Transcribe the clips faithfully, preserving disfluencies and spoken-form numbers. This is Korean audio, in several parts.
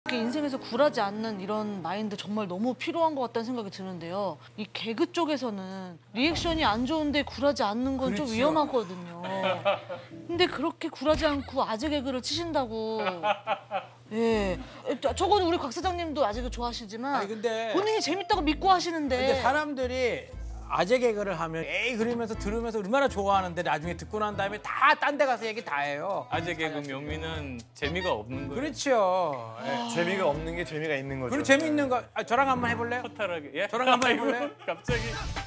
그 인생에서 굴하지 않는 이런 마인드 정말 너무 필요한 것 같다는 생각이 드는데요. 이 개그 쪽에서는 리액션이 안 좋은데 굴하지 않는 건 좀 그렇죠. 위험하거든요. 근데 그렇게 굴하지 않고 아재 개그를 치신다고. 예. 저건 우리 곽 사장님도 아재개 좋아하시지만 아니, 근데- 본인이 재밌다고 믿고 하시는데. 근데 사람들이 아재 개그를 하면 에이 그러면서 들으면서 얼마나 좋아하는데 나중에 듣고 난 다음에 다 딴 데 가서 얘기 다 해요. 아재 개그 묘미는 재미가 없는 거예요. 그렇죠. 예. 재미가 없는 게 재미가 있는 거죠. 그리고 재밌는 거 아, 저랑 한번 해볼래요? 허탈하게. 예? 저랑 한번 해볼래요? 아이고, 갑자기.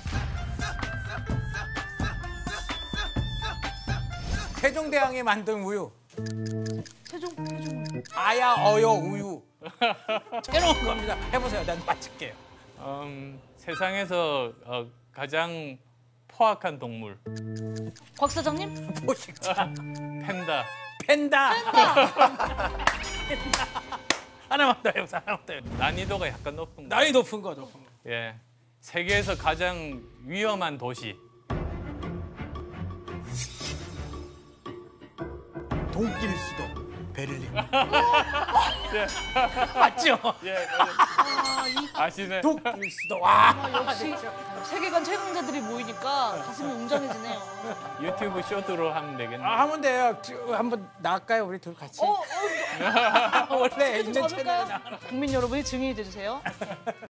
세종대왕이 만든 우유. 세종, 세종. 아야 어여 우유. 새로운 겁니다. 해보세요. 난 맞출게요. 음, 세상에서 어, 가장 포악한 동물. 곽 사장님? 보식자. 팬다. 펜다. 펜다. 하나만 더 해보세요. 하나만 더 해보세요. 난이도가 약간 높은 거. 나이 높은 거 높은 거. 예. 세계에서 가장 위험한 도시. 동길 수도. 베를린. 예. 맞죠? 예. 아, 이 아시네. 동길 수도. 와. 아, 역시 세계관 최강자들이 모이니까 가슴이 웅장해지네요. 유튜브 쇼트로 하면 되겠네. 아 하면 돼요. 한번 나갈까요? 우리 둘 같이. 어, 어, 원래 좀 있는 가볼까요? 채널에 나. 국민 여러분이 증인이 돼주세요.